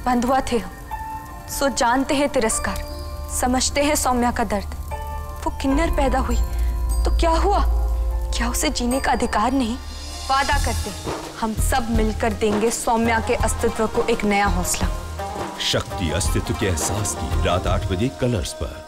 बंधुआ थे हम, सो जानते हैं तिरस्कार, समझते हैं सौम्या का दर्द। वो किन्नर पैदा हुई तो क्या हुआ? क्या उसे जीने का अधिकार नहीं? वादा करते हम सब मिलकर देंगे सौम्या के अस्तित्व को एक नया हौसला। शक्ति अस्तित्व के एहसास की रात 8 बजे कलर्स पर।